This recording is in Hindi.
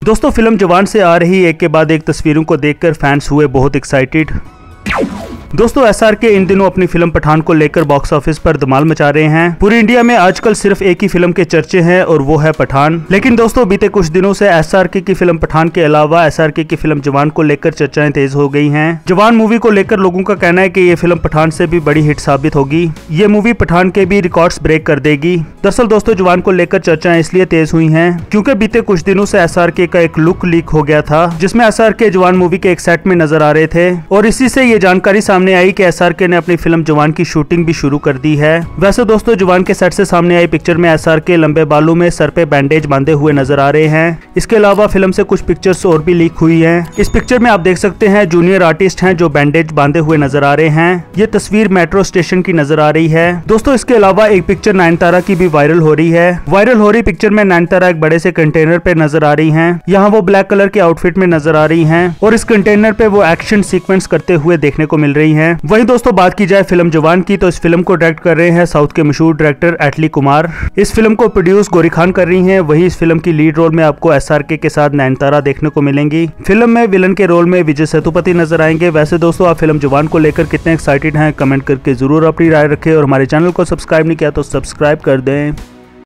दोस्तों फिल्म जवान से आ रही एक के बाद एक तस्वीरों को देखकर फैंस हुए बहुत एक्साइटेड। दोस्तों एसआरके इन दिनों अपनी फिल्म पठान को लेकर बॉक्स ऑफिस पर धमाल मचा रहे हैं। पूरी इंडिया में आजकल सिर्फ एक ही फिल्म के चर्चे हैं और वो है पठान। लेकिन दोस्तों बीते कुछ दिनों से एसआरके की फिल्म पठान के अलावा एसआरके की फिल्म जवान को लेकर चर्चाएं तेज हो गई हैं। जवान मूवी को लेकर लोगों का कहना है कि ये फिल्म पठान से भी बड़ी हिट साबित होगी। ये मूवी पठान के भी रिकॉर्ड्स ब्रेक कर देगी। दरअसल दोस्तों जवान को लेकर चर्चाएं इसलिए तेज हुई हैं क्योंकि बीते कुछ दिनों से एसआरके का एक लुक लीक हो गया था जिसमें एसआरके जवान मूवी के एक सेट में नजर आ रहे थे और इसी से ये जानकारी सामने आई कि एसआरके ने अपनी फिल्म जवान की शूटिंग भी शुरू कर दी है। वैसे दोस्तों जवान के सेट से सामने आई पिक्चर में एसआरके लंबे बालों में सर पे बैंडेज बांधे हुए नजर आ रहे हैं। इसके अलावा फिल्म से कुछ पिक्चर्स और भी लीक हुई हैं। इस पिक्चर में आप देख सकते हैं जूनियर आर्टिस्ट हैं जो बैंडेज बांधे हुए नजर आ रहे हैं। ये तस्वीर मेट्रो स्टेशन की नजर आ रही है। दोस्तों इसके अलावा एक पिक्चर नयनतारा की भी वायरल हो रही है। वायरल हो रही पिक्चर में नयनतारा एक बड़े से कंटेनर पे नजर आ रही हैं। यहाँ वो ब्लैक कलर के आउटफिट में नजर आ रही हैं और इस कंटेनर पे वो एक्शन सीक्वेंस करते हुए देखने को मिल रही हैं। वहीं दोस्तों बात की जाए फिल्म जवान की तो इस फिल्म को डायरेक्ट कर रहे हैं साउथ के मशहूर डायरेक्टर एटली कुमार। इस फिल्म को प्रोड्यूस गौरी खान कर रही हैं। वहीं इस फिल्म की लीड रोल में आपको एसआरके के साथ नयनतारा देखने को मिलेंगी। फिल्म में विलन के रोल में विजय सेतुपति नजर आएंगे। वैसे दोस्तों आप फिल्म जवान को लेकर कितने एक्साइटेड हैं कमेंट करके जरूर अपनी राय रखें और हमारे चैनल को सब्सक्राइब नहीं किया तो सब्सक्राइब कर दें।